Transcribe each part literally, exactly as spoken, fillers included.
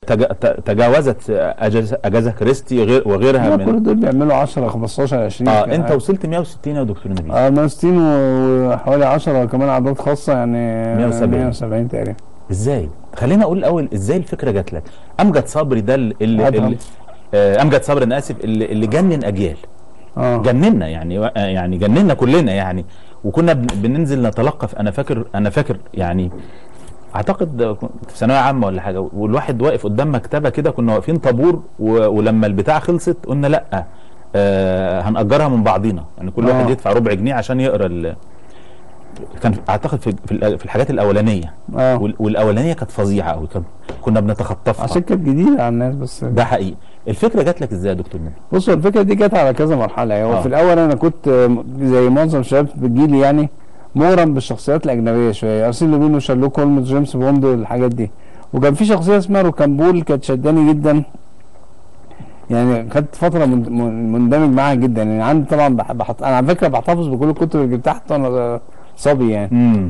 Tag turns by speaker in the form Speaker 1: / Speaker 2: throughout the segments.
Speaker 1: تج- ت- تجاوزت اجازه اجازه كريستي غير وغيرها
Speaker 2: لا
Speaker 1: من
Speaker 2: كل دول بيعملوا عشرة خمستاشر عشرين.
Speaker 1: اه انت وصلت مية وستين يا دكتور نبيل.
Speaker 2: اه مية وستين وحوالي عشرة كمان اعداد خاصه يعني
Speaker 1: مية وسبعين.
Speaker 2: مية وسبعين تقريبا.
Speaker 1: ازاي؟ خلينا اقول الاول ازاي الفكره جات لك. امجد صبري ده اللي, اللي,
Speaker 2: أدهم.
Speaker 1: اللي آه امجد صبري انا اسف اللي, اللي جنن اجيال.
Speaker 2: اه
Speaker 1: جننا يعني يعني جننا كلنا يعني. وكنا بن- بننزل نتلقف. انا فاكر انا فاكر يعني اعتقد كنت في ثانويه عامه ولا حاجه، والواحد واقف قدام مكتبه كده، كنا واقفين طابور و- ولما البتاع خلصت قلنا لا آه هنأجرها من بعضينا، يعني كل
Speaker 2: آه.
Speaker 1: واحد يدفع ربع جنيه عشان يقرا ال... كان اعتقد في في ال- في الحاجات الاولانيه.
Speaker 2: اه
Speaker 1: وال- والاولانيه كانت فظيعه قوي، كان كنا بنتخطفها.
Speaker 2: عشان كانت جديده على الناس بس.
Speaker 1: ده حقيقي. الفكره جات لك ازاي يا دكتور نبيل؟
Speaker 2: بصوا الفكره دي جت على كذا مرحله. هو
Speaker 1: آه.
Speaker 2: في الاول انا كنت آه، زي معظم الشباب في جيلي يعني مغرم بالشخصيات الاجنبيه شويه، ارسل لوبين وشارلوك هولمز جيمس بوند والحاجات دي. وكان في شخصيه اسمها روكامبول كانت شداني جدا، يعني خدت فتره من- من- مندمج معاها جدا. يعني عندي طبعا بح- بحط انا على فكره بحتفظ بكل الكتب اللي جبتها حتى وانا صبي يعني.
Speaker 1: امم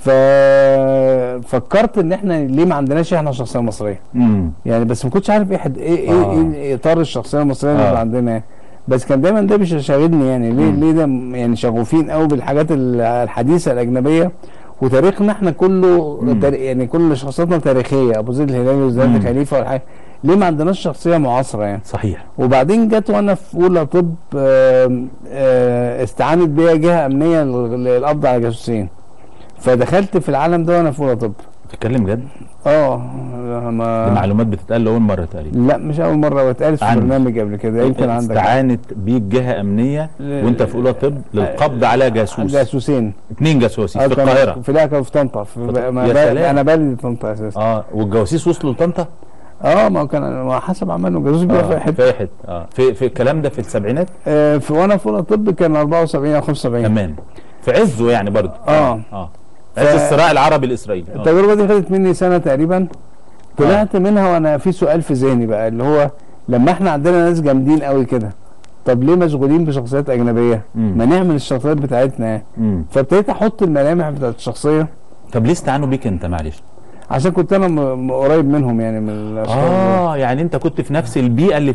Speaker 2: ففكرت ان احنا ليه ما عندناش احنا شخصيه مصريه
Speaker 1: امم
Speaker 2: يعني، بس ما كنتش عارف ايه حد ايه ايه,
Speaker 1: آه.
Speaker 2: إيه اطار الشخصيه المصريه اللي
Speaker 1: آه.
Speaker 2: بيبقى عندنا يعني. بس كان دايما ده مش شاغلني يعني ليه
Speaker 1: مم.
Speaker 2: ليه ده م- يعني شغوفين قوي بالحاجات ال- الحديثه الاجنبيه، وتاريخنا احنا كله
Speaker 1: مم.
Speaker 2: تاري يعني كل شخصياتنا تاريخيه، ابو زيد الهلالي
Speaker 1: مم.
Speaker 2: وزياد خليفه والحاجات. ليه ما عندناش شخصيه معاصره يعني؟
Speaker 1: صحيح.
Speaker 2: وبعدين جت وانا في اولى طب آم، آه، استعانت بيا جهه امنيه لل- للقبض على جاسوسين، فدخلت في العالم ده وانا في اولى طب.
Speaker 1: بتتكلم جد؟
Speaker 2: اه
Speaker 1: دي
Speaker 2: ما
Speaker 1: معلومات بتتقال لاول مره تقريبا.
Speaker 2: لا مش اول مره، واتقالت في
Speaker 1: عندي.
Speaker 2: برنامج قبل كده يمكن عندك.
Speaker 1: استعانت بيك جهه امنيه وانت في اولى طب للقبض على جاسوس.
Speaker 2: جاسوسين.
Speaker 1: اثنين جاسوسين
Speaker 2: آه،
Speaker 1: في
Speaker 2: كان-
Speaker 1: القاهره.
Speaker 2: في لا كانوا في طنطا في
Speaker 1: في-
Speaker 2: ما
Speaker 1: يا
Speaker 2: بال-
Speaker 1: سلام.
Speaker 2: انا بالي طنطا اساسا.
Speaker 1: اه والجواسيس وصلوا لطنطا؟
Speaker 2: اه ما هو كان ما حسب عمله جاسوس بيبقى في
Speaker 1: اه
Speaker 2: حته.
Speaker 1: في حته اه في في الكلام ده في السبعينات.
Speaker 2: آه في وانا في اولى طب كان اربعة وسبعين او خمسة وسبعين.
Speaker 1: تمام. في عزه يعني برضه.
Speaker 2: اه.
Speaker 1: اه عز الصراع العربي الاسرائيلي. آه.
Speaker 2: التجربه دي خدت مني سنه تقريبا، طلعت منها وانا في سؤال في ذهني بقى اللي هو لما احنا عندنا ناس جامدين قوي كده، طب ليه مشغولين بشخصيات اجنبيه؟
Speaker 1: مم.
Speaker 2: ما نعمل الشخصيات بتاعتنا يعني.
Speaker 1: مم.
Speaker 2: فابتديت احط الملامح بتاعت الشخصيه،
Speaker 1: طب ليه استعانوا بيك انت معلش؟
Speaker 2: عشان كنت انا م- م- قريب منهم يعني من الاشخاص دول.
Speaker 1: اه يعني انت كنت في نفس البيئه اللي